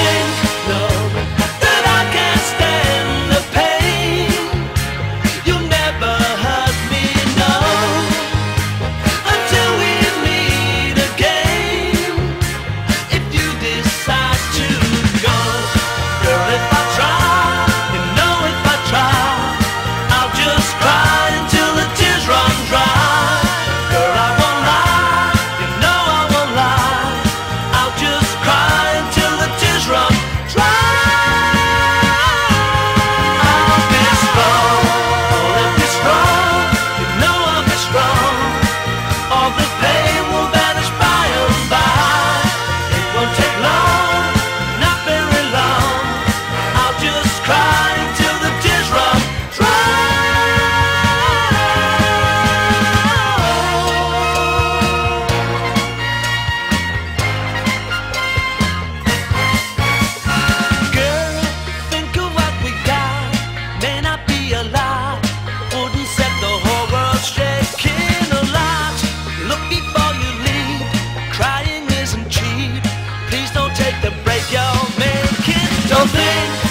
think, no, that I can't stand the pain. You'll never hurt me, no, until we meet again. If you decide to go, girl, if I try, you know if I try, I'll just cry until the tears run dry. Girl, I won't lie, you know I won't lie, I'll just cry until the tears run dry. I'll be strong, oh, let me strong, you know I'll be strong. All the pain will vanish by and by. It won't take long, not very long, I'll just cry until the tears run dry. Girl, think of what we got. May not be a lot, wouldn't set the whole world shaking a lot. Look before you leave, crying isn't cheap. Please don't take the break you're making. Don't think